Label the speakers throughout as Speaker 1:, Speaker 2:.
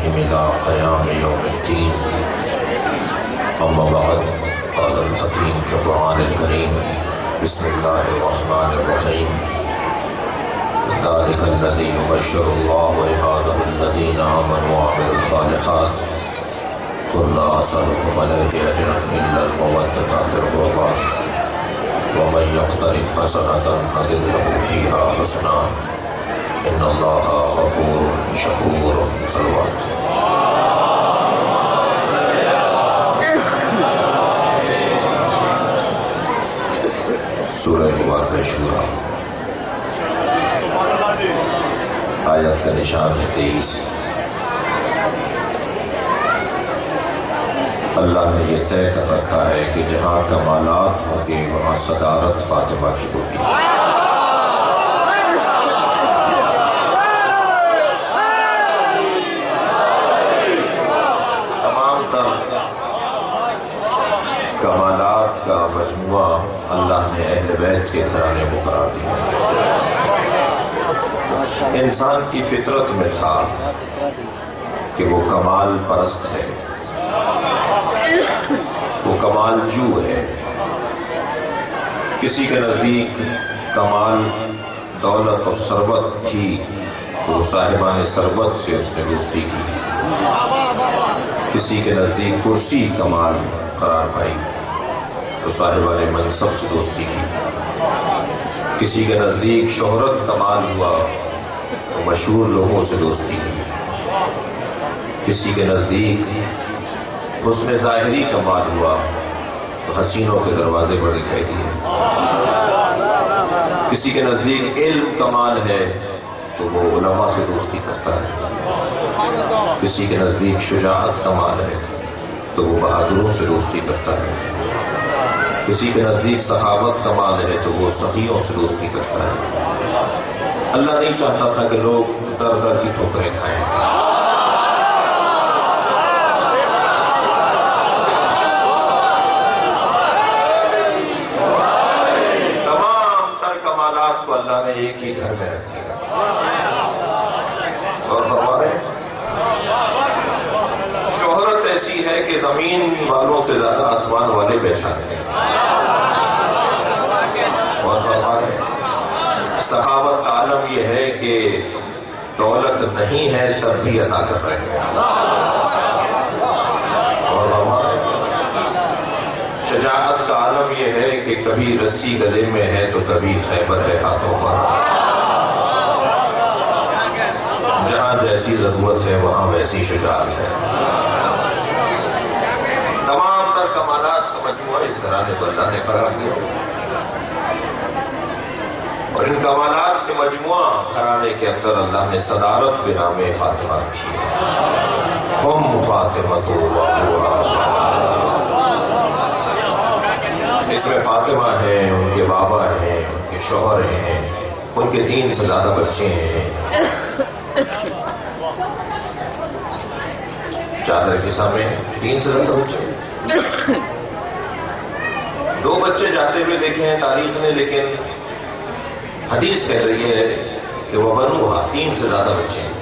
Speaker 1: إلى قيام يوم الدين. أما بعد، قال الحكيم في القرآن الكريم: بسم الله الرحمن الرحيم. ذلك الذي يبشر الله عباده الذين آمنوا وعملوا الصالحات قل لا أسألكم عليه أجرا إلا المودة في القربى ومن يقترف حسنة نزد له فيها حسنا إن الله غفور شكور. صلوات. سورہ مبارکہ شورى، آیت کا نشان ہے 23۔ اللہ نے یہ طے کر رکھا ہے کہ جہاں کمالات ہوں گے وہاں صدارت فاطمہ کی ہوگی۔ تمام تر کمالات کا مجموعہ اللہ نے اہل بیت کے گھرانے کو قرار دیا۔ انسان کی فطرت میں تھا کہ وہ کمال پرست ہے، وہ کمال جو ہے۔ کسی کے نزدیک کمال دولت اور ثروت تھی تو وہ صاحبان ثروت سے اس نے دوستی کی۔ کسی کے نزدیک کرسی کمال قرار پائی تو صاحبان منصب سے دوستی کی۔ کسی کے نزدیک شہرت کمال ہوا تو مشہور لوگوں سے دوستی کی۔ کسی کے نزدیک حسن ظاہری کمال ہوا تو حسینوں کے دروازے پر دکھائی دیے۔ کسی کے نزدیک علم کمال ہے تو وہ علماء سے دوستی کرتا ہے۔ کسی کے نزدیک شجاعت کمال ہے تو وہ بہادروں سے دوستی کرتا ہے۔ کسی کے نزدیک سخاوت کمال ہے تو وہ سخیوں سے دوستی کرتا ہے۔ اللہ نہیں چاہتا تھا کہ لوگ در در کی ٹھوکریں کھائیں۔ اللہ نے ایک ہی گھر میں رکھ دیا اور فرما رہے ہیں شہرت ایسی ہے کہ زمین والوں سے زیادہ آسمان والے پہچانتے ہیں۔ اور فرما رہے ہیں سخاوت کا عالم یہ ہے کہ دولت نہیں ہے تب بھی عطا کر رہے ہیں۔ اور فرما رہے ہیں شجاعت کا عالم یہ ہے کہ کبھی رسی گلے میں ہے تو کبھی خیبر ہے ہاتھوں پر۔ جہاں جیسی ضرورت ہے وہاں ویسی شجاعت ہے۔ تمام تر کمالات کا مجموعہ اس گھرانے کو اللہ نے قرار دیا اور ان کمالات کے مجموعہ گھرانے کے اندر اللہ نے صدارت بنام فاطمہ رکھی ہے۔ ہم فاطمہ تو اس میں فاطمہ ہیں، ان کے بابا ہیں، ان کے شوہر ہیں، ان کے 3 سے زیادہ بچے ہیں۔ چادر کے سامنے 3 سے زیادہ بچے، 2 بچے جاتے ہوئے دیکھے ہیں تاریخ نے، لیکن حدیث کہہ رہی ہے کہ وہ بنوہا 3 سے زیادہ بچے ہیں۔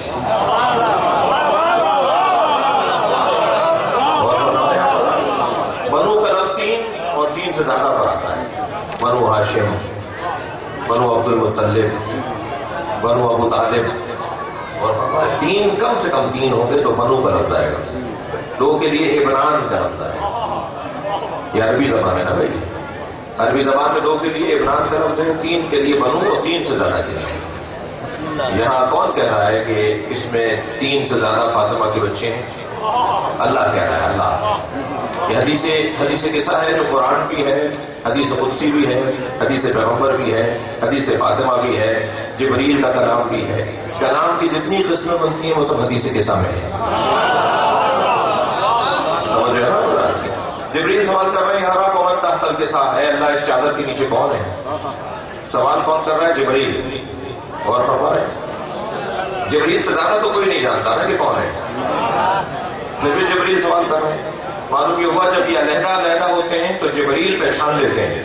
Speaker 1: بنو کا لفظ 3 اور 3 سے زیادہ پر آتا ہے۔ بنو ہاشم، بنو عبد المطلب، بنو ابو طالب، اور 3 کم سے کم 3 ہوں گے تو بنو کا لفظ آئے گا۔ 2 کے لیے ابنان کا لفظ آئے گا۔ یہ عربی زبان ہے نا بھائی، عربی زبان میں 2 کے لیے ابنان کا لفظ ہے، 3 کے لیے بنو اور 3 سے زیادہ کے لیے۔ یہاں کون کہہ رہا ہے کہ اس میں 3 سے زیادہ فاطمہ کے بچے ہیں؟ اللہ کہہ رہا ہے، اللہ۔ یہ حدیث قصہ ہے جو قرآن بھی ہے، حدیث قدسی بھی ہے، حدیث پیغمبر بھی ہے، حدیث فاطمہ بھی ہے، جبریل کا کلام بھی ہے۔ کلام کی جتنی قسمیں بنتی ہیں وہ سب حدیث قصہ میں ہے۔ سمجھ رہے ہیں نا؟ جبریل سوال کر رہے ہیں یارا کون تحت القصہ ہے، اللہ اس چادر کے نیچے کون ہے؟ سوال کون کر رہا ہے؟ جبریل۔ اور فرما رہے ہیں جبریل سے زیادہ تو کوئی نہیں جانتا نا کہ کون ہے، پھر بھی جبریل سوال کر رہے ہیں۔ معلوم یہ ہوا جب یہ علیحدہ علیحدہ ہوتے ہیں تو جبریل پہچان لیتے ہیں،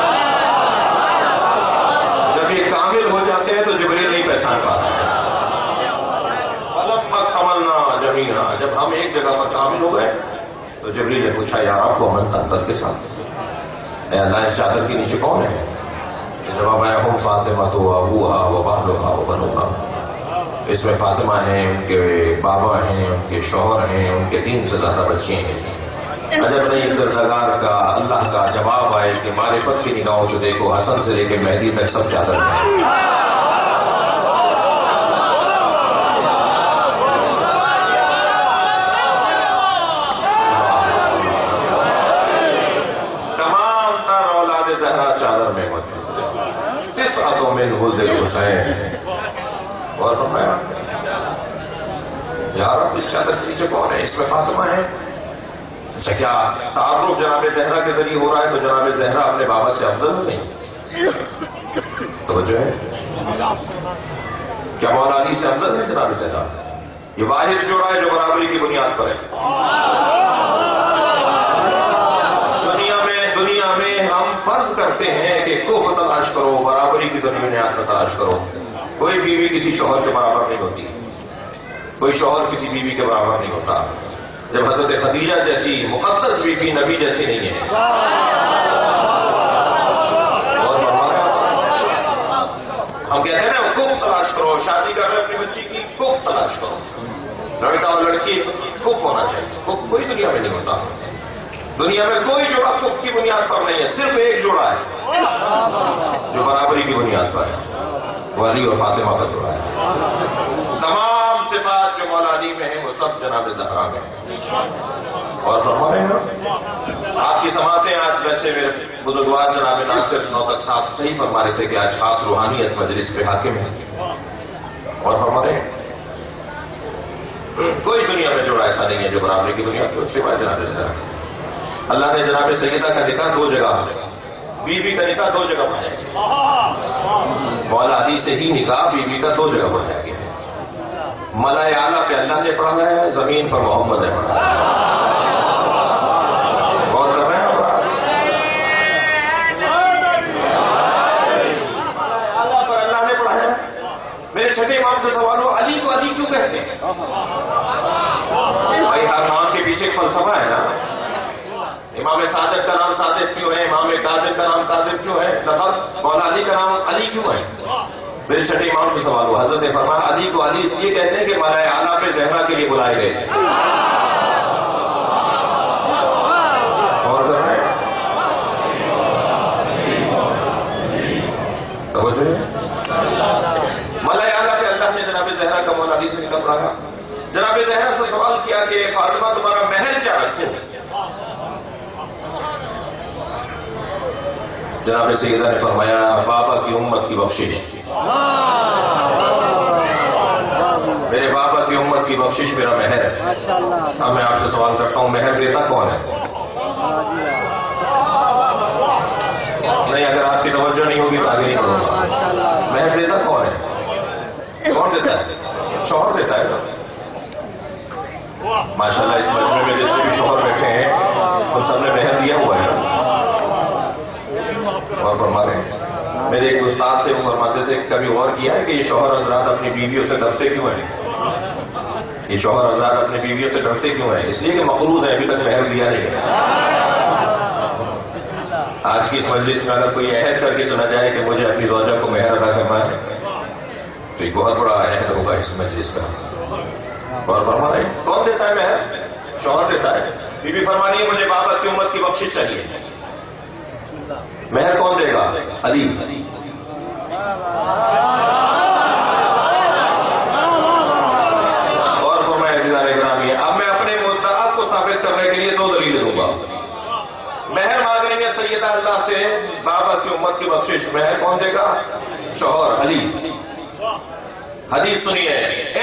Speaker 1: جب یہ کامل ہو جاتے ہیں تو جبریل نہیں پہچان پاتا۔ فلما کملنا جمیعا، جب ہم ایک جگہ پر کامل ہو گئے تو جبریل نے پوچھا یا رب و من تحت القسم، اے اللہ اس چادر کے نیچے کون ہے؟ جواب آیا ہم فاطمہ تو ابوہا و بالھا و بنوہا، اس میں فاطمہ ہیں، ان کے بابا ہیں، ان کے شوہر ہیں، ان کے 3 سے زیادہ بچے ہیں۔ عجب نہیں کردگار کا اللہ کا جواب آئے کہ معرفت کی نگاہوں سے دیکھو، حسن سے لے کے مہدی تک سب چادر میں۔ تمام تر اولاد زہرا چادر میں موجود، 9 من ولد الحسین۔ اور فرمایا یا رب اس چادر کے نیچے کون ہے؟ اس میں فاطمہ ہے۔ اچھا کیا تعارف جناب زہرا کے ذریعے ہو رہا ہے تو جناب زہرا اپنے بابا سے افضل نہیں؟ توجہ ہے، کیا مولا علی سے افضل ہے جناب زہرا؟ یہ واحد جوڑا ہے جو برابری کی بنیاد پر ہے۔ دنیا میں ہم فرض کرتے ہیں کہ کفر تلاش کرو، برابری کی بنیاد پر تلاش کرو۔ کوئی بیوی کسی شوہر کے برابر نہیں ہوتی، کوئی شوہر کسی بیوی کے برابر نہیں ہوتا، جب حضرت خدیجہ جیسی مقدس بیوی نبی جیسی نہیں ہے۔ اور ہم کہتے ہیں نا کف تلاش کرو، شادی کر رہے اپنی بچی کی کف تلاش کرو، لڑکا اور لڑکی کف ہونا چاہیے۔ کف کوئی دنیا میں نہیں ہوتا، دنیا میں کوئی جوڑا کف کی بنیاد پر نہیں ہے، صرف ایک جوڑا ہے جو برابری کی بنیاد پر ہے، وہ علی اور فاطمہ کا جوڑا ہے۔ تمام صفات جو مولا علی میں ہیں وہ سب جناب زہرا میں ہیں۔ اور فرما رہے ہیں آپ کی سماعتیں آج، ویسے میرے بزرگوار جناب ناصر نوتک صاحب صحیح فرما رہے تھے کہ آج خاص روحانیت مجلس پہ حاکم ہے۔ اور فرما رہے ہیں کوئی دنیا میں جوڑا ایسا نہیں ہے جو برابری کی بنیاد پر، سوائے جناب زہرا۔ اللہ نے جناب سیدہ کا نکاح 2 جگہ، بیوی کا نکاح 2 جگہ پڑھایا گیا، مولا علی سے ہی نکاح بیوی کا 2 جگہ پڑھایا گیا۔ ملائے اعلیٰ پہ اللہ نے پڑھایا ہے، زمین پر محمد نے پڑھایا ہے۔ غور کر رہے ہیں ملائے اعلیٰ پر اللہ نے پڑھایا ہے۔ میرے چھٹے امام سے سوال ہو علی کو علی کیوں کہتے ہیں؟ بھائی ہر نام کے پیچھے ایک فلسفہ ہے نا۔ امام صادق کا نام صادق کیوں ہے؟ امام کاظم کا نام کاظم کیوں ہے؟ لقب مولا علی کا نام علی کیوں ہے؟ میرے چھٹے امام سے سوال ہوا، حضرت نے فرمایا علی کو علی اس لیے کہتے ہیں کہ ملائے اعلیٰ پہ زہرا کے لیے بلائے گئے تھے۔ اور کر رہے ہیں توجہ، ملائے اعلیٰ پہ اللہ نے جناب زہرا کا مولا علی سے نکاح پڑھایا۔ جناب زہرا سے سوال کیا کہ فاطمہ تمہارا مہر کیا رکھوں؟ جناب سیدہ نے فرمایا بابا کی امت کی بخشش، میرے بابا کی امت کی بخشش میرا مہر ہے۔ اب میں آپ سے سوال کرتا ہوں مہر دیتا کون ہے؟ نہیں، اگر آپ کی توجہ نہیں ہوگی تو آگے نہیں بڑھوں گا۔ مہر دیتا کون ہے؟ کون دیتا ہے؟ شوہر دیتا ہے۔ ماشاءاللہ اس مجمع میں جتنے بھی شوہر بیٹھے ہیں ان سب نے مہر دیا ہوا ہے۔ اور فرما رہے ہیں میرے ایک استاد تھے، وہ فرماتے تھے کبھی غور کیا ہے کہ یہ شوہر حضرات اپنی بیویوں سے ڈرتے کیوں ہیں؟ یہ شوہر حضرات اپنی بیویوں سے ڈرتے کیوں ہیں؟ اس لیے کہ مقروض ہیں، ابھی تک مہر دیا نہیں ہے۔ آج کی اس مجلس میں اگر کوئی عہد کر کے سنا جائے کہ مجھے اپنی زوجہ کو مہر ادا کرنا ہے تو ایک بہت بڑا عہد ہوگا اس مجلس کا۔ اور فرما رہے ہیں کون دیتا ہے مہر؟ شوہر دیتا ہے۔ بی بی فرما رہی ہے مجھے بابا کی امت کی بخشش چاہیے، مہر کون دے گا؟ علی۔ اور فرمایا عزیزان اکرامی اب میں اپنے مدعا کو ثابت کرنے کے لیے 2 دلیلیں دوں گا۔ مہر مانگ رہی ہے سیدہ اللہ سے بابا کی امت کی بخشش، مہر کون دے گا؟ شوہر علی۔ حدیث سنیے،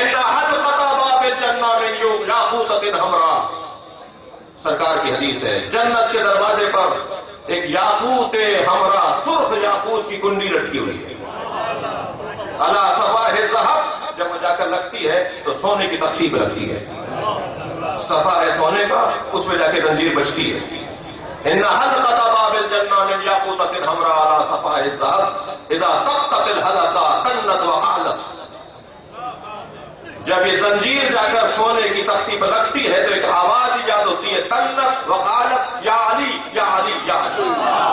Speaker 1: سرکار کی حدیث ہے، جنت کے دروازے پر ایک یاقوت ہمراہ سرخ یاقوت کی کنڈی لٹکی ہوئی ہے۔ علی صفاء الذھب، جب وہ جا کر لگتی ہے تو سونے کی تختی پہ لگتی ہے، صفا ہے سونے کا، اس میں جا کے زنجیر بجتی ہے۔ ان حلقۃ باب الجنہ من یاقوتۃ حمراء علی صفاء الذھب اذا طقت الحلقہ قنت وقالت۔ جب یہ زنجیر جا کر سونے کی تختی پر لگتی ہے تو ایک آواز ایجاد ہوتی ہے، تنت وقالت یا علی یا علی یا علی۔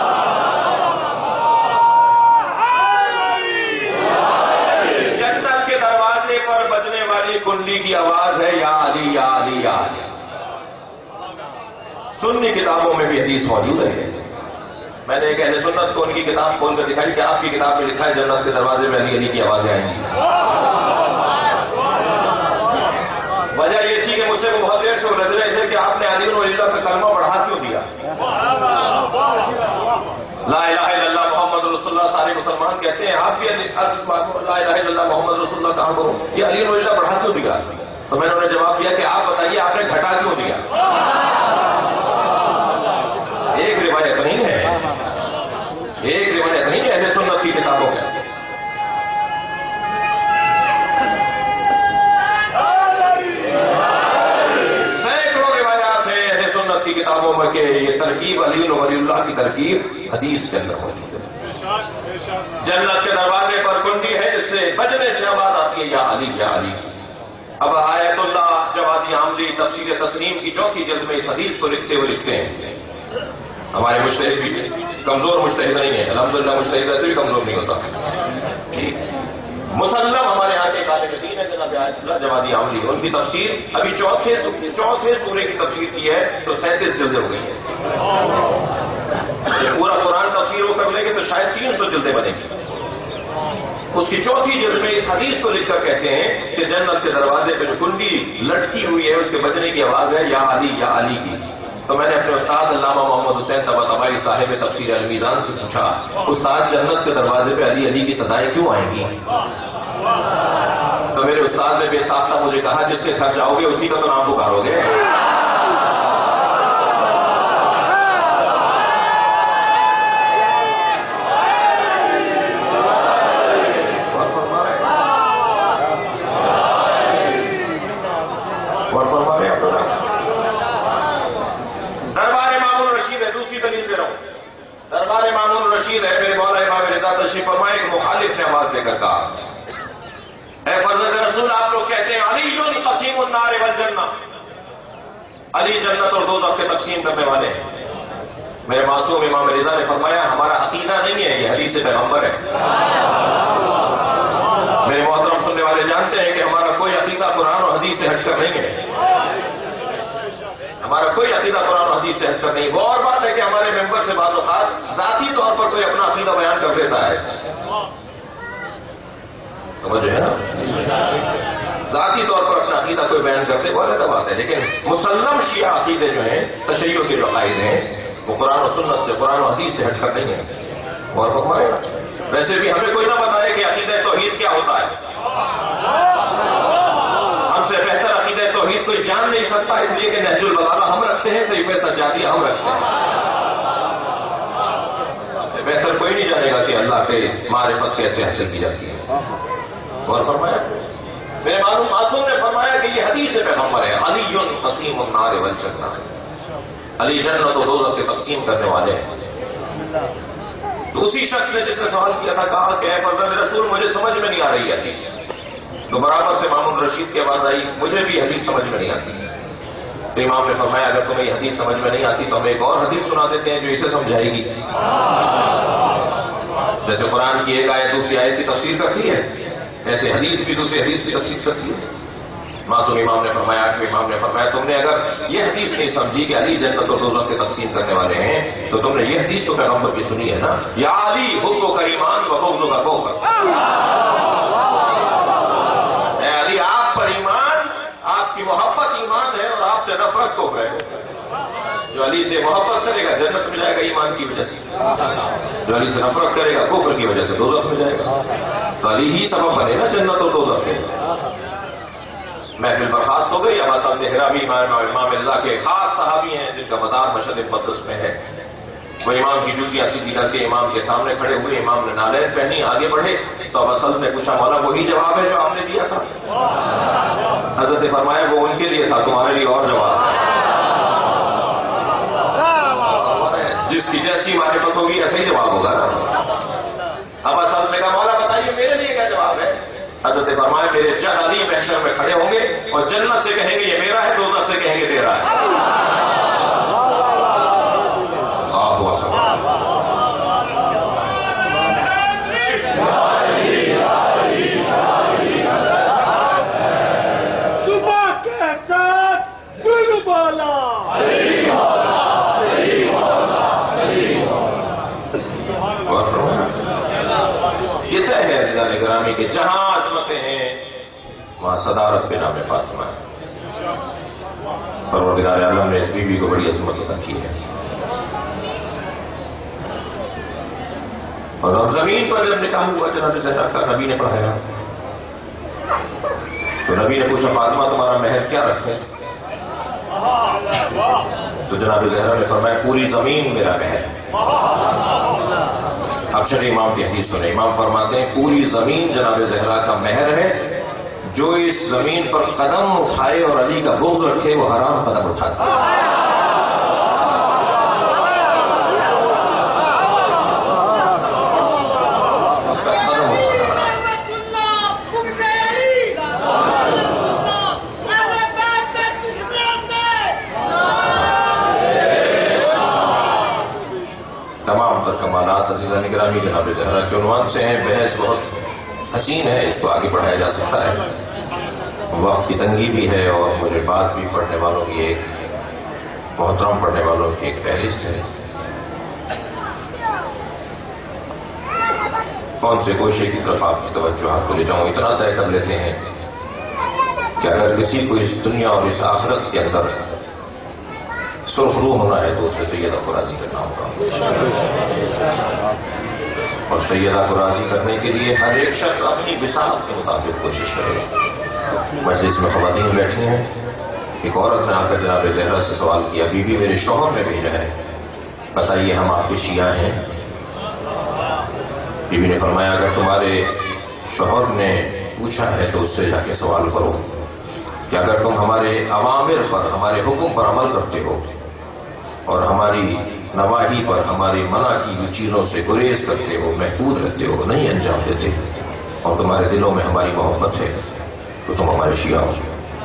Speaker 1: جنت کے دروازے پر بجنے والی کنڈی کی آواز ہے یا علی یا علی یا علی۔ سنی کتابوں میں بھی حدیث موجود ہے۔ میں نے ایک اہل سنت کو ان کی کتاب کھول کر دکھائی کہ آپ کی کتاب میں لکھا ہے جنت کے دروازے میں علی علی کی آوازیں آئیں گی۔ وجہ یہ تھی کہ مجھ سے بہت دیر سے وہ رض رہے تھے کہ آپ نے علی ولی اللہ کا کلمہ بڑھا کیوں دیا؟ لا الہ الا اللہ محمد رسول اللہ سارے مسلمان کہتے ہیں، آپ بھی لا الہ الا اللہ محمد رسول اللہ کہاں کرو، یہ علی ولی اللہ بڑھا کیوں دیا؟ تو میں نے انہیں جواب دیا کہ آپ بتائیے آپ نے گھٹا کیوں دیا؟ ایک روایت نہیں ہے، ایک روایت نہیں ہے اہل سنت کی کتابوں میں۔ سینکڑوں روایات ہیں اہل سنت کی کتابوں میں کہ یہ ترکیب علی ولی اللہ کی ترکیب حدیث کے اندر موجود ہے۔ جنت کے دروازے پر کنڈی ہے جس سے بجنے سے آواز آتی ہے یا علی یا علی۔ اب آیت اللہ جوادی عاملی تفسیر تسنیم کی چوتھی جلد میں اس حدیث کو لکھتے ہوئے لکھتے ہیں، ہمارے مجتہد بھی کمزور مجتہد نہیں ہے، الحمدللہ مجتہد ایسے بھی کمزور نہیں ہوتا، مسلم ہمارے یہاں کے عالم دین ہے جناب آیت اللہ جوادی عاملی، ان کی تفسیر ابھی چوتھے سورے کی تفسیر کی ہے تو 37 جلدیں ہو گئی ہیں۔ یہ پورا قرآن تفسیر ہو کر لیں گے تو شاید 300 جلدیں بنے گی۔ اس کی چوتھی جلد میں اس حدیث کو لکھ کر کہتے ہیں کہ جنت کے دروازے پہ جو کنڈی لٹکی ہوئی ہے اس کے بجنے کی آواز ہے یا علی کی۔ تو میں نے اپنے استاد علامہ محمد حسین طباطبائی صاحب تفسیر المیزان سے پوچھا، استاد جنت کے دروازے پہ علی علی کی صدائیں کیوں آئیں گی؟ تو میرے استاد نے بے ساختہ مجھے کہا جس کے گھر جاؤ گے اسی کا تو نام پکارو گے۔ دربار مامون رشید ہے، میرے مولا امام رضا تشریف فرمائے، ایک مخالف نے آواز دے کر کہا، اے فرزند رسول آپ لوگ کہتے ہیں علی قسیم النار والجنہ، علی جنت اور دوزخ کے تقسیم کرنے والے ہیں۔ میرے معصوم امام رضا نے فرمایا ہمارا عقیدہ نہیں ہے، یہ حدیث پیغمبر ہے۔ میرے محترم سننے والے جانتے ہیں کہ ہمارا کوئی عقیدہ قرآن اور حدیث سے ہٹ کر نہیں ہے، ہمارا کوئی عقیدہ قرآن و حدیث سے ہٹ کر نہیں۔ وہ اور بات ہے کہ ہمارے ممبر سے بعض اوقات ذاتی طور پر کوئی اپنا عقیدہ بیان کر دیتا ہے، سمجھے ہے نا، ذاتی طور پر اپنا عقیدہ کوئی بیان کرتے وہ الگ بات ہے، لیکن مسلم شیعہ عقیدے جو ہیں، تشیع کے جو عقائد ہیں وہ قرآن و سنت سے، قرآن و حدیث سے ہٹ کر نہیں ہے۔ اور فرمائے ویسے بھی ہمیں کوئی نہ بتائے کہ عقیدہ توحید کیا ہوتا ہے، ہم سے بہتر عقیدہ توحید کوئی جان نہیں سکتا، اس لیے کہ نہج البلاغہ ہم رکھتے ہیں، صحیفہ سجادیہ ہم رکھتے ہیں، سے بہتر کوئی نہیں جانے گا کہ اللہ کے معرفت کیسے حاصل کی جاتی ہے۔ اور فرمایا میرے معصوم نے فرمایا کہ یہ حدیث پیغمبر ہے، علی قسیم النار والجنہ، علی جنت و دوزخ کے تقسیم کرنے والے ہیں۔ تو اسی شخص نے جس نے سوال کیا تھا کہا کہ اے فرزند رسول مجھے سمجھ میں نہیں آ رہی حدیث، تو برابر سے مامون رشید کی آواز آئی مجھے بھی حدیث سمجھ میں نہیں آتی۔ تو امام نے فرمایا اگر تمہیں یہ حدیث سمجھ میں نہیں آتی تو ہم ایک اور حدیث سنا دیتے ہیں جو اسے سمجھائے گی۔ جیسے قرآن کی ایک آیت دوسری آیت کی تفسیر کرتی ہے، ایسے حدیث بھی دوسری حدیث کی تفسیر کرتی ہے۔ معصوم امام نے فرمایا، آٹھویں امام نے فرمایا تم نے اگر یہ حدیث نہیں سمجھی کہ علی جنت اور دوزخ کے تقسیم کرنے والے ہیں تو تم نے یہ حدیث تو پیغمبر کی سنی ہے نا، یا علی حب کا ایمان و بغض کا کفر، اے علی آپ پر ایمان، آپ کی محبت ایمان ہے اور آپ سے نفرت کفر ہے۔ جو علی سے محبت کرے گا جنت میں جائے گا ایمان کی وجہ سے، جو علی سے نفرت کرے گا کفر کی وجہ سے دوزخ میں جائے گا۔ تو علی ہی سبب بنے نا جنت اور دوزخ کے۔ محفل برخاست ہو گئی۔ ابا صاحب دہراوی امام رضا کے خاص صحابی ہیں جن کا مزار مشہد مقدس میں ہے، وہ امام کی جوتیاں سیدھی کر کے امام کے سامنے کھڑے ہوئے، امام نے نالین پہنی، آگے بڑھے تو ابا صاحب نے پوچھا مولا وہی جواب ہے جو آپ نے دیا تھا؟ حضرت نے فرمایا وہ ان کے لیے تھا، تمہارے لیے اور جواب ہے۔ جس کی جیسی معرفت ہوگی ایسا ہی جواب ہوگا نا۔ ابا صاحب نے کہا مولا بتائیے میرے لیے کیا جواب ہے؟ حضرت فرمایا میرے چند علی محشر میں کھڑے ہوں گے اور جنت سے کہیں گے یہ میرا ہے، دوزخ سے کہیں گے تیرا ہے۔ اللہ اکبر۔ یہ طے ہے عزیزان گرامی کہ جہاں عظمتیں ہیں وہاں صدارت پہ نام فاطمہ ہے۔ پروردگار عالم نے اس بی بی کو بڑی عظمت عطا کی ہے، اور زمین پر جب نکاح ہوا جناب زہرا کا، نبی نے پڑھایا تو نبی نے پوچھا فاطمہ تمہارا مہر کیا رکھے؟ تو جناب زہرا نے فرمایا پوری زمین میرا مہر ہے۔ اب شرعی امام کی حدیث سنیں، امام فرماتے ہیں پوری زمین جناب زہرا کا مہر ہے، جو اس زمین پر قدم اٹھائے اور علی کا بغض رکھے وہ حرام قدم اٹھاتا ہے۔ تمام تر کمالات عزیزان گرامی جناب زہرا کے عنوان سے ہیں۔ بحث بہت حسین ہے، اس کو آگے بڑھایا جا سکتا ہے، وقت کی تنگی بھی ہے، اور مجھے بات بھی پڑھنے والوں کی ایک محترم پڑھنے والوں کی ایک فہرست ہے۔ کون سے گوشے کی طرف آپ کی توجہ آپ کو لے جاؤں، اتنا طے کر لیتے ہیں کہ اگر کسی کو اس دنیا اور اس آخرت کے اندر سرخ روح ہونا ہے تو اسے سیدہ کو راضی کرنا ہوگا، اور سیدہ کو راضی کرنے کے لیے ہر ایک شخص اپنی بساط کے مطابق کوشش کرے گا۔ مجلس میں خواتین بیٹھی ہیں، ایک عورت نے آ کر جناب زہرا سے سوال کیا، بی بی میرے شوہر نے بھیجا ہے، بتائیے ہم آپ کے شیعہ ہیں؟ بی بی نے فرمایا اگر تمہارے شوہر نے پوچھا ہے تو اس سے جا کے سوال کرو کہ اگر تم ہمارے اوامر پر، ہمارے حکم پر عمل کرتے ہو اور ہماری نواہی پر، ہماری منع کی ہوئی چیزوں سے گریز کرتے ہو، محفوظ رہتے ہو، نہیں انجام دیتے، اور تمہارے دلوں میں ہماری محبت ہے تو تم ہمارے شیعہ ہو۔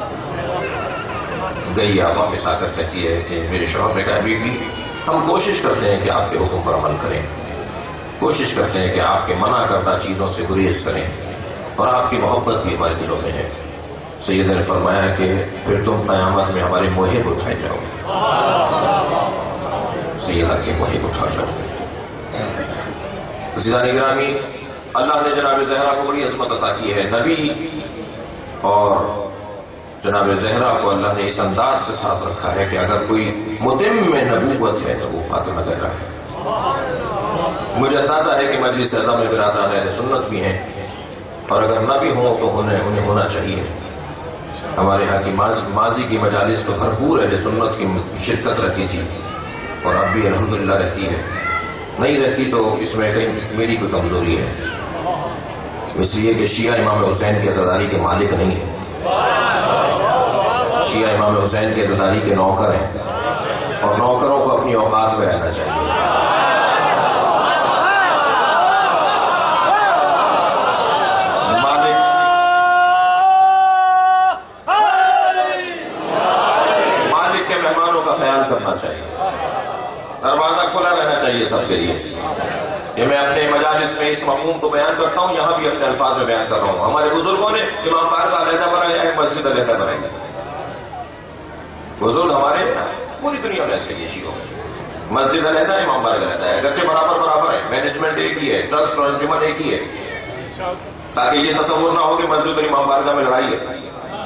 Speaker 1: گئی آقا میں آ کر کہتی ہے کہ میرے شوہر نے کہا بی بی ہم کوشش کرتے ہیں کہ آپ کے حکم پر عمل کریں، کوشش کرتے ہیں کہ آپ کے منع کردہ چیزوں سے گریز کریں، اور آپ کی محبت بھی ہمارے دلوں میں ہے۔ سیدہ نے فرمایا کہ پھر تم قیامت میں ہمارے محب اٹھائے جاؤ گے، سیدہ کے محب اٹھا جاؤ گے۔ عزیزان گرامی، اللہ نے جناب زہرا کو بڑی عظمت عطا کی ہے۔ نبی اور جناب زہرا کو اللہ نے اس انداز سے ساتھ رکھا ہے کہ اگر کوئی متم نبوت ہے تو وہ فاطمہ زہرا ہے۔ مجھے اندازہ ہے کہ مجلس اعظم میں برادران اہل سنت بھی ہیں، اور اگر نہ بھی ہوں تو انہیں ہونا چاہیے۔ ہمارے ہاں کی ماضی کی مجالس تو بھرپور اہل سنت کی شرکت رہتی تھی، اور اب بھی الحمدللہ رہتی ہے، نہیں رہتی تو اس میں کہیں میری کوئی کمزوری ہے، اس لیے کہ شیعہ امام حسین کے عزاداری کے مالک نہیں ہیں، شیعہ امام حسین کے عزاداری کے نوکر ہیں، اور نوکروں کو اپنی اوقات میں رہنا چاہیے۔ کرنا چاہیے، دروازہ کھلا رہنا چاہیے سب کے لیے۔ یہ میں اپنے مجالس میں اس مفہوم کو بیان کرتا ہوں، یہاں بھی اپنے الفاظ میں بیان کر رہا ہوں۔ ہمارے بزرگوں نے امام بارگاہ علیحدہ بنایا ہے، مسجد علیحدہ بنائی ہے۔ بزرگ ہمارے پوری دنیا میں ایسے یہ شیعوں میں مسجد علیحدہ، امام بارگاہ علیحدہ ہے، اگرچہ برابر ہے، مینجمنٹ ایک ہی ہے، ٹرسٹ اور انجمن ایک ہی ہے، تاکہ یہ تصور نہ ہو کہ مسجد اور امام بارگاہ میں لڑائی ہے۔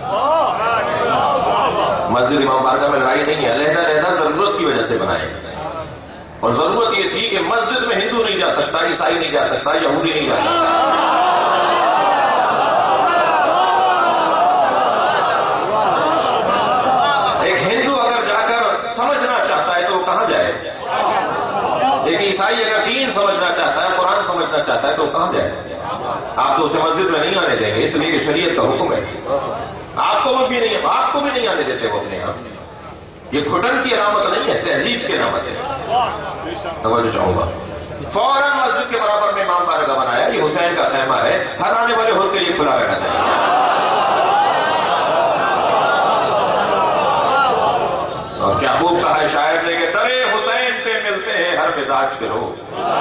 Speaker 1: مسجد امام بارگاہ میں لڑائی نہیں ہے، علیحدہ علیحدہ ضرورت کی وجہ سے بنائے، اور ضرورت یہ تھی کہ مسجد میں ہندو نہیں جا سکتا، عیسائی نہیں جا سکتا، یہودی نہیں جا سکتا۔ ایک ہندو اگر جا کر سمجھنا چاہتا ہے تو وہ کہاں جائے؟ ایک عیسائی اگر دین سمجھنا چاہتا ہے، قرآن سمجھنا چاہتا ہے تو وہ کہاں جائے؟ آپ تو اسے مسجد میں نہیں آنے دیں گے، اس لیے کہ شریعت کا حکم ہے۔ آپ کو بھی نہیں آنے دیتے وہ اپنے یہاں۔ یہ گھٹن کی علامت نہیں ہے، تہذیب کی علامت ہے۔ توجہ چاہوں گا، فوراً مسجد کے برابر میں امام بارگاہ بنایا، یہ حسین کا خیمہ ہے، ہر آنے والے حور کے لیے کھلا رہنا چاہیے۔ اور کیا خوب کہا ہے شاعر نے کہ درے حسین پہ ملتے ہیں ہر مزاج کے لوگ،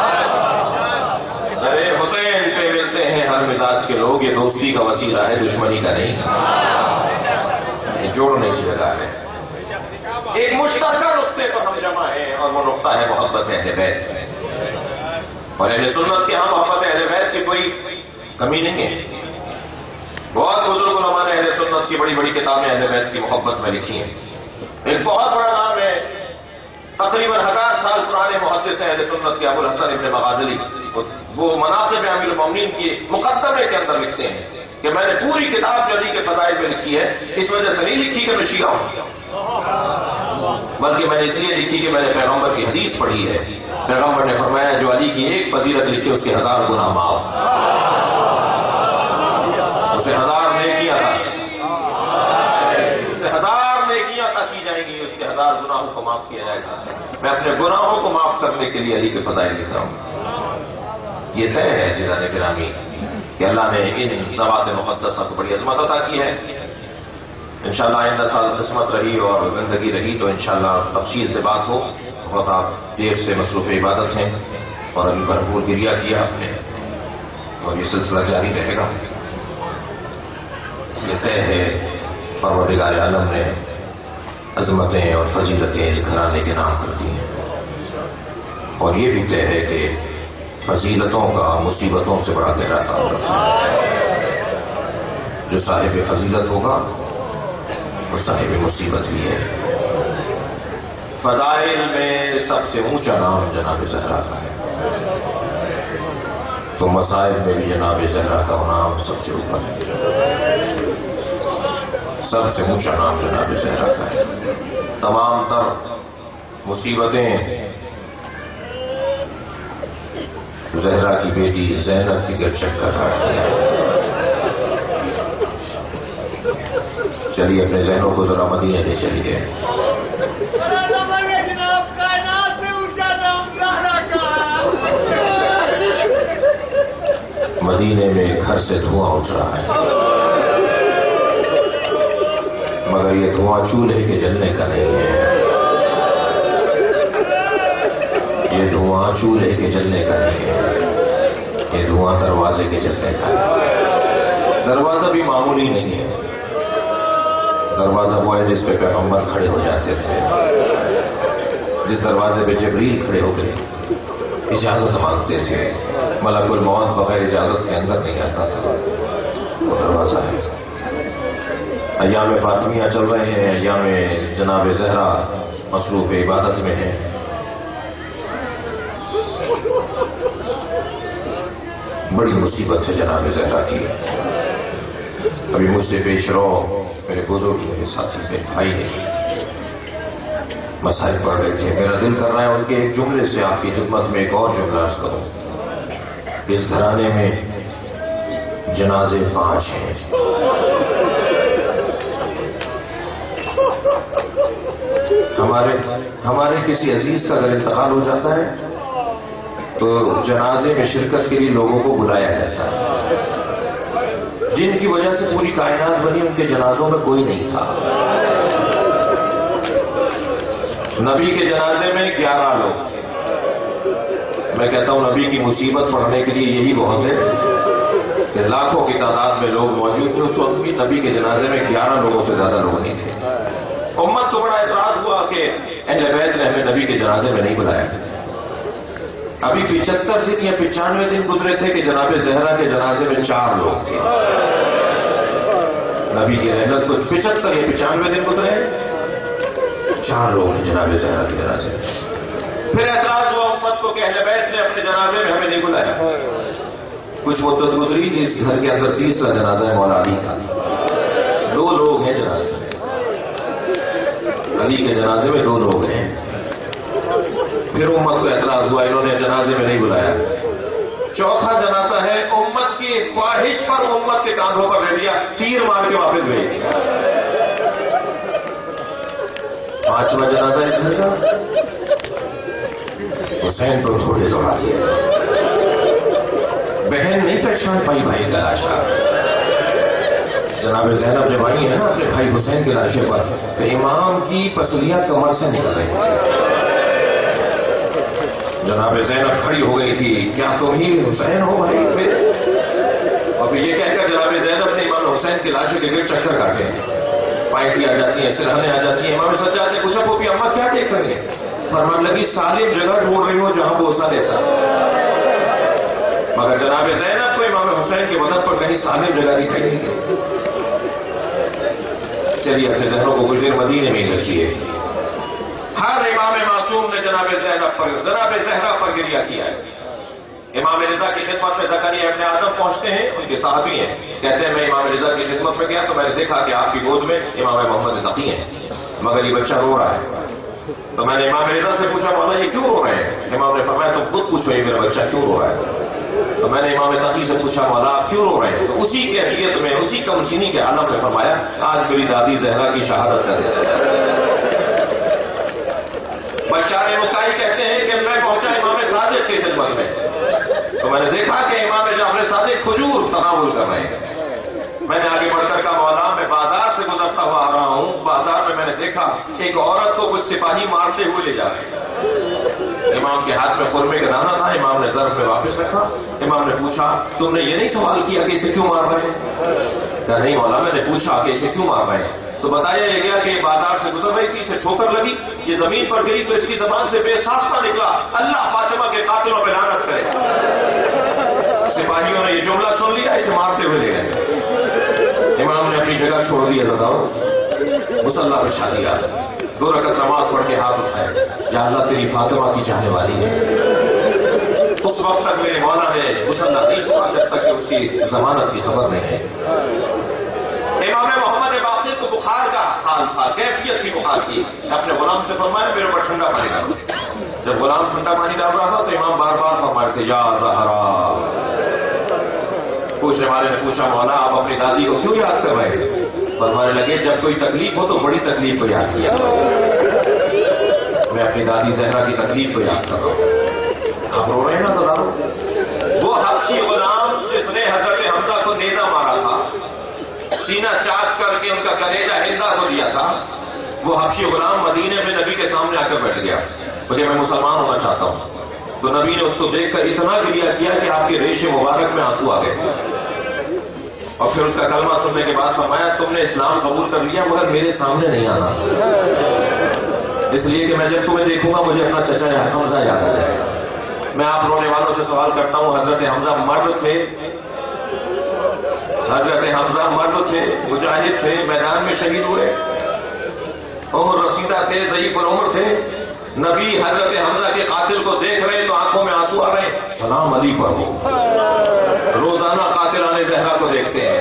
Speaker 1: درے حسین پہ ملتے ہیں ہر مزاج کے لوگ، یہ دوستی کا وسیلہ ہے، دشمنی کا نہیں، یہ جوڑنے کی جگہ ہے۔ ایک مشترکہ نقطے پر ہم جمع ہیں اور وہ نقطہ ہے محبت اہل بیت، اور اہل سنت کے ہاں محبت اہل بیت کی کوئی کمی نہیں ہے۔ بہت بزرگ علماء نے اہل سنت کی بڑی بڑی کتابیں اہل بیت کی محبت میں لکھی ہیں۔ ایک بہت بڑا نام ہے، تقریباً 1000 سال پرانے محدث اہل سنت کے ابو الحسن ابن مغازلی، وہ مناقب امیر المومنین کی مقدمے کے اندر لکھتے ہیں کہ میں نے پوری کتاب جو علی کے فضائل میں لکھی ہے اس وجہ سے نہیں لکھی کہ میں شیعہ ہوں، بلکہ میں نے اس لیے لکھی کہ میں نے پیغمبر کی حدیث پڑھی ہے، پیغمبر نے فرمایا جو علی کی ایک فضیلت لکھے اس کے 1000 گناہ معاف، اسے 1000 نیکیاں اسے 1000 نیکیاں عطا کی جائیں گی، اس کے 1000 گناہوں کو معاف کیا جائے گا۔ میں اپنے گناہوں کو معاف کرنے کے لیے علی کے فضائل لکھ رہا ہوں۔ یہ طے ہے عزیزان گرامی کہ اللہ نے ان ذوات مقدسہ کو بڑی عظمت عطا کی ہے۔ انشاءاللہ آئندہ سال قسمت رہی اور زندگی رہی تو انشاءاللہ تفصیل سے بات ہو۔ بہت آپ دیر سے مصروف عبادت ہیں اور ابھی بھرپور گریہ کیا آپ نے، اور یہ سلسلہ جاری رہے گا۔ یہ طے ہے پروردگار عالم نے عظمتیں اور فضیلتیں اس گھرانے کے نام کر دی ہیں، اور یہ بھی طے ہے کہ فضیلتوں کا مصیبتوں سے بڑا گہرا تعلق ہے۔ جو صاحب فضیلت ہوگا وہ صاحب مصیبت بھی ہے۔ فضائل میں سب سے اونچا نام جناب زہرا کا ہے، تو مصائب میں بھی جناب زہرا کا نام سب سے اوپر ہے، سب سے اونچا نام جناب زہرا کا ہے۔ تمام تر مصیبتیں زہرا کی بیٹی زینب کی گر چکر کاٹتی ہیں۔ چلیے اپنے ذہنوں کو ذرا مدینے لے چلیے۔ مدینے میں گھر سے دھواں اٹھ رہا ہے، مگر یہ دھواں چولہے کے جلنے کا نہیں ہے، یہ دھواں چولہے کے جلنے کا نہیں ہے، یہ دھواں دروازے کے جلنے کا ہے۔ دروازہ بھی معمولی نہیں ہے، دروازہ وہ ہے جس پہ پیغمبر کھڑے ہو جاتے تھے، جس دروازے پہ جبریل کھڑے ہو کے اجازت مانگتے تھے، ملک الموت بغیر اجازت کے اندر نہیں آتا تھا، وہ دروازہ ہے۔ ایام فاطمیہ چل رہے ہیں، ایام جناب زہرا مصروف عبادت میں ہیں۔ بڑی مصیبت ہے جناب زہرا کی۔ ابھی مجھ سے پیش رو میرے بزرگ میرے ساتھی میرے بھائی نے مسائل پڑھ رہے تھے، میرا دل کر رہا ہے ان کے ایک جملے سے آپ کی خدمت میں ایک اور جملہ عرض کروں۔ اس گھرانے میں جنازے 5 ہیں، ہمارے کسی عزیز کا اگر انتقال ہو جاتا ہے تو جنازے میں شرکت کے لیے لوگوں کو بلایا جاتا ہے، جن کی وجہ سے پوری کائنات بنی ان کے جنازوں میں کوئی نہیں تھا۔ نبی کے جنازے میں 11 لوگ تھے۔ میں کہتا ہوں نبی کی مصیبت پڑھنے کے لیے یہی بہت ہے کہ لاکھوں کی تعداد میں لوگ موجود تھے، اس وقت بھی نبی کے جنازے میں 11 لوگوں سے زیادہ لوگ نہیں تھے۔ امت کو بڑا اعتراض ہوا کہ اہل بیت نے ہمیں نبی کے جنازے میں نہیں بلایا۔ ابھی 75 دن یا 95 دن گزرے تھے کہ جناب زہرا کے جنازے میں 4 لوگ تھے۔ نبی کی رحمت کو 75 یا 95 دن گزرے، 4 لوگ ہیں جناب زہرا کے جنازے میں۔ پھر اعتراض ہوا امت کو کہ اہل بیت نے اپنے جنازے میں ہمیں نہیں بلایا۔ کچھ مدت گزری، اس گھر کے اندر تیسرا جنازہ ہے مولا علی کا، 2 لوگ ہیں جنازے میں، علی کے جنازے میں 2 لوگ ہیں۔ پھر امت کو اعتراض ہوا، انہوں نے جنازے میں نہیں بلایا۔ چوتھا جنازہ ہے امت کی خواہش پر امت کے کاندھوں پر لے لیا، تیر مار کے واپس بھیج دیا۔ 5واں جنازہ اس گھر کا हुसैन पर घोड़े दौड़ा दिए। बहन नहीं पहचान पाई भाई का लाशा। जनाब ज़ैनब जब आई है ना अपने भाई हुसैन के लाशे पर, तो इमाम की पसलियां कमर से निकल रही थी। जनाब ज़ैनब खड़ी हो गई थी, क्या तुम ही हुसैन हो भाई? और फिर ये कहकर जनाब ज़ैनब ने इमाम हुसैन की लाशों के गिर चक्कर काटे, पाइटी आ जाती है, सिरहाने आ जाती है। इमाम सज्जाद ने पूछा, पोपी अम्मा क्या देख रही है? फरमान लगी, सारी जगह ढूंढ रही हो जहां बोसा रहता, मगर जनाब ज़ैनब को इमाम हुसैन के बदन पर कहीं सारी जगह दिखाई नहीं गई। चलिए अपने जहनों को कुछ देर मदीने में ही रखिए। हर इमाम मासूम ने जनाब ज़ैनब पर, जनाब ज़हरा पर गिरिया किया है। इमाम रिजा की खिदमत में ज़करिया इब्ने आदम पहुंचते हैं, उनके साहबी हैं, कहते हैं मैं इमाम रिजा की खिदमत में गया तो मैंने देखा कि आपकी गोद में इमाम मोहम्मद तकी हैं, मगर ये बच्चा रो रहा है। तो मैंने इमाम रिजा से पूछा, मौला ये क्यों रो रहे हैं? इमाम ने फरमाया, तुम खुद पूछो ये मेरा बच्चा क्यों रो रहा है। तो मैंने इमाम तकी से पूछा, मौला आप क्यों रो रहे हैं? तो उसी कैफियत में, उसी कमसीनी के आलम में फरमाया, आज मेरी दादी ज़हरा की शहादत कर दी। बशार मुकाई कहते हैं कि मैं पहुंचा इमाम सादिक की खिदमत में, तो मैंने देखा कि इमाम जाफर सादिक खजूर तनावुल कर रहे हैं। मैंने आगे बढ़कर कहा, मौला मैं बाजार से गुजरता हुआ आ रहा हूं, बाजार में मैंने देखा एक औरत को कुछ सिपाही मारते हुए ले जा रहे हैं। इमाम के हाथ में खुरमे का दाना था, इमाम ने ज़र्फ में वापस रखा। इमाम ने पूछा, तुमने ये नहीं सवाल किया कि इसे क्यों मार रहे हैं? क्या नहीं मौला, मैंने पूछा कि इसे क्यों मार रहे हैं। तो बताया ये गया कि बाजार से गुजर रही थी, इसे ठोकर लगी, ये जमीन पर गिरी तो इसकी जबान से बेसाख्ता निकला, अल्लाह फातिमा के कातिलों पे लानत करे। सिपाहियों ने ये जुमला सुन लिया, इसे मारते हुए ले गए। इमाम ने अपनी जगह छोड़ दिया, बताओ मुसल्ला पर बिछा दिया, 2 रकअत नमाज पढ़ के हाथ उठाए, या अल्लाह तेरी फातिमा की चाहने वाली है। उस वक्त तक मेरे मौला ने मुसल्ला नहीं छोड़ा जब तक कि उसकी जमानत की खबर नहीं है। इमाम मोहम्मद बाक़िर को बुखार का हाल था, कैफियत थी बुखार की। अपने गुलाम से फरमाया, मेरे ऊपर ठंडा पानी डालो। जब गुलाम ठंडा पानी डाल रहा था तो इमाम बार बार फरमाए थे, या ज़हरा। पूछने वाले ने पूछा, मौला आप अपनी दादी को क्यों याद कर रहे हैं? फरमाने लगे, जब कोई तकलीफ हो तो बड़ी तकलीफ को याद किया। मैं अपनी दादी ज़हरा की तकलीफ को याद कर रहा हूं। आप रो रहे हैं ना? तो वो हबशी गुलाम जिसने हजरत हमजा को नेजा मारा था, सीना चाक करके उनका कलेजा हिंदा को दिया था, वो हबशी गुलाम मदीने में नबी के सामने आकर बैठ गया, मुझे मैं मुसलमान होना चाहता हूं। तो नबी ने उसको देखकर इतना गिरिया किया कि आपके रेशे मुबारक में आंसू आ गए थे। और फिर उसका कलमा सुनने के बाद फरमाया, तुमने इस्लाम कबूल कर लिया मगर मेरे सामने नहीं आना, इसलिए कि मैं जब तुम्हें देखूंगा मुझे अपना चचा हमजा याद आ जाएगा। मैं आप रोने वालों से सवाल करता हूं, हजरत हमजा मर्द थे, हजरत हमजा मर्द थे, मुजाहिद थे, मैदान में शहीद हुए, उम्र रसीदा थे, ज़ईफ़ुल उम्र थे। नबी हजरत हमजा के कातिल को देख रहे तो आंखों में आंसू आ रहे, सलाम अली पर हो। रोजाना कातिलाने ज़हरा को देखते हैं।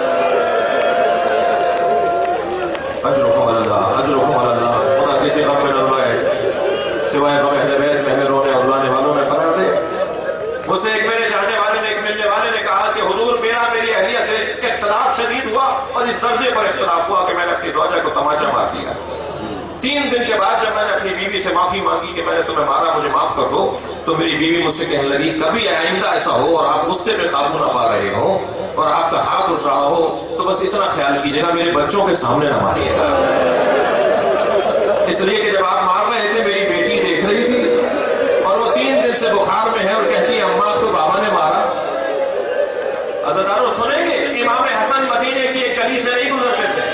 Speaker 1: अजरुकुम अल्लाह, अजरुकुम अल्लाह। खुदा किसी गम में न रोए सिवाय गम अहले बैत में, रोने और रुलाने वालों में करार दे। मुझसे एक मेरे चाहने वाले ने, एक मिलने वाले ने कहा कि हुजूर मेरी अहलिया से इख्तिलाफ शदीद हुआ और इस दर्जे पर इख्तिलाफ हुआ कि मैंने अपनी ज़ौजा को तमाचा मार दिया। 3 दिन के बाद जब मैंने अपनी बीवी से माफी मांगी कि मैंने तुम्हें मारा, मुझे माफ कर दो, तो मेरी बीवी मुझसे कहने लगी, कभी आइंदा ऐसा हो और आप गुस्से में काबू ना पा रहे हो और आपका हाथ उठ रहा हो तो बस इतना ख्याल कीजिएगा मेरे बच्चों के सामने ना मारिएगा, इसलिए कि जब आप मार रहे थे मेरी बेटी देख रही थी और वो 3 दिन से बुखार में है और कहती है अम्मा तो बाबा ने मारा। अज़ादारों सुनेंगे, इमाम हसन मदीने की एक गली से नहीं गुजरते थे।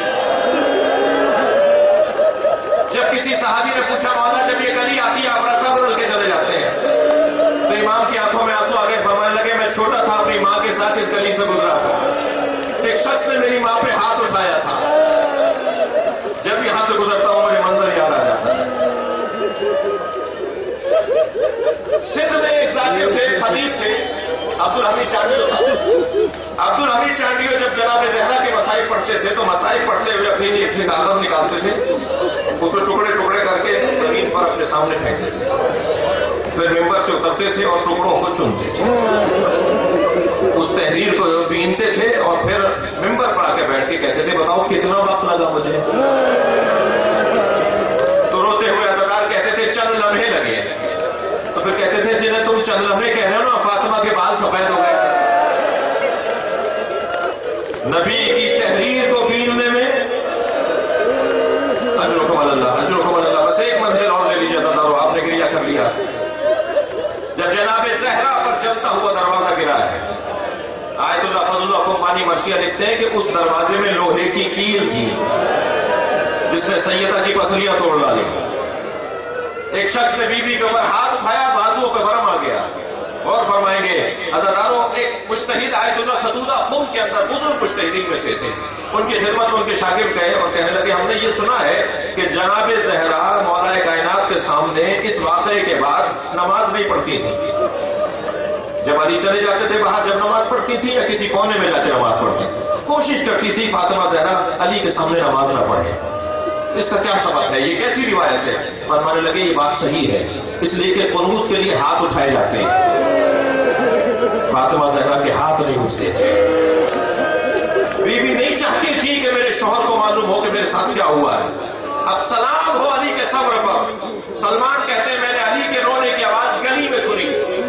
Speaker 1: जब किसी सहाबी ने पूछा, मौला जब ये गली आती है आप रास्ता बदल के चले जाते हैं, तो इमाम की आंखों में आंसू आ गए। फरमाने लगे, मैं छोटा था, अपनी माँ के साथ इस गली से गुजरा था, एक शख्स ने मेरी माँ पे हाथ उठाया था, जब यहां से गुजरता हूं मुझे मंजर याद आ जाता है। सिंध में एक जाकिर थे, खतीब थे, अब्दुल हमीद चांडियो था। अब्दुल हमीद चांडियो जब जनाब ज़हरा के मसाइब पढ़ते थे तो मसाइब पढ़ते हुए अपनी जेब से कागज निकालते थे, उसको टुकड़े टुकड़े करके जमीन पर अपने सामने फेंक देते थे, फिर मिंबर से उतरते थे और टुकड़ों को चुनते थे, उस तहरीर को बीनते थे और फिर मिंबर पर आके बैठ के कहते थे, बताओ कितना वक्त लगा मुझे? तो रोते हुए अदादार कहते थे, चंद लम्हे लगे। तो फिर कहते کہتے ہیں کہ اس دروازے میں لوہے کی کیل تھی جس نے سیدہ کی پسلیاں توڑ ڈالی. ایک شخص نے بی بی کے اوپر ہاتھ اٹھایا، بازوؤں پہ ورم آ گیا. اور فرمائیں گے عزاداروں، ایک مجتہد آیت اللہ سدودہ قم کے اندر بزرگ مجتہدین میں سے تھے. ان کی خدمت میں ان کے شاگرد گئے اور کہنے لگے ہم نے یہ سنا ہے کہ جناب زہرا مولا کائنات کے سامنے اس واقعے کے بعد نماز نہیں پڑھتی تھی. جب علی چلے جاتے تھے باہر، جب نماز پڑھتی تھی یا کسی کونے میں جا کے نماز پڑھتی، کوشش کرتی تھی فاطمہ زہرا علی کے سامنے نماز نہ پڑھے. اس کا کیا سبب ہے؟ یہ کیسی روایت ہے؟ فرمانے لگے یہ بات صحیح ہے، اس لیے کہ قنوت کے لیے ہاتھ اٹھائے جاتے ہیں. فاطمہ زہرا کے ہاتھ نہیں اٹھتے تھے. بیوی نہیں چاہتی تھی کہ میرے شوہر کو معلوم ہو کہ میرے ساتھ کیا ہوا ہے. اب سلام ہو علی کے صبر پر. سلمان کہتے ہیں میں نے علی کے رونے کی آواز گلی میں سنی.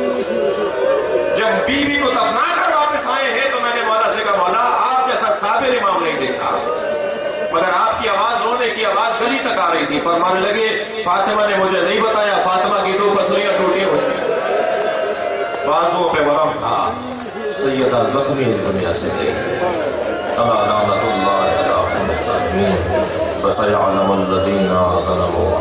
Speaker 1: جب بیوی کو دفنا کر واپس آئے ہیں تو میں نے مولا سے کہا مولا آپ جیسا صابر امام نہیں دیکھا، مگر آپ کی آواز رونے کی آواز گلی تک آ رہی تھی. فرمانے لگے فاطمہ نے مجھے نہیں بتایا فاطمہ کی 2 پسلیاں ٹوٹی ہوئی، بازوؤں پہ ورم تھا. سیدہ زخمی اس دنیا سے گئی. الا لعنت اللہ علی الظالمین فسيعلم الذین ظلموا.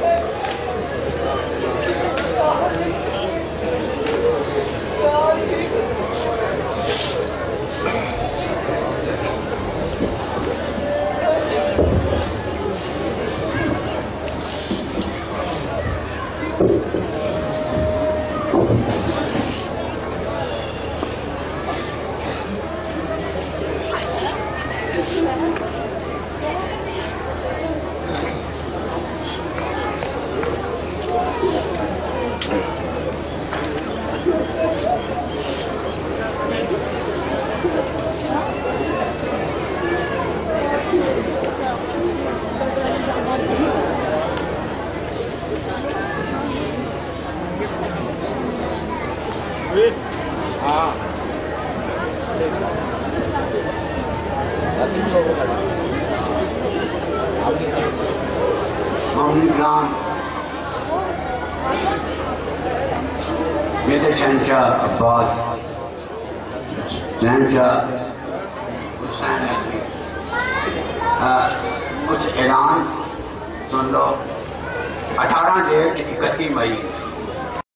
Speaker 2: میرے چنچا عباس چنچا حسین کچھ اعلان سن لو. 18 ڈیٹ 31 مئی